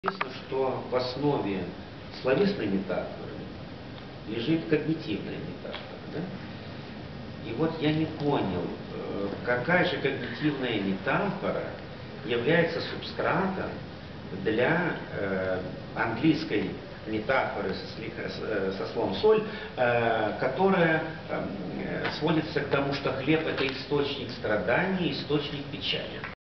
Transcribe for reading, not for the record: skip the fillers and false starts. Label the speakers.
Speaker 1: Известно, что в основе словесной метафоры лежит когнитивная метафора. Да? И вот я не понял, какая же когнитивная метафора является субстратом для английской метафоры со словом соль, которая сводится к тому, что хлеб — это источник страданий, источник печали.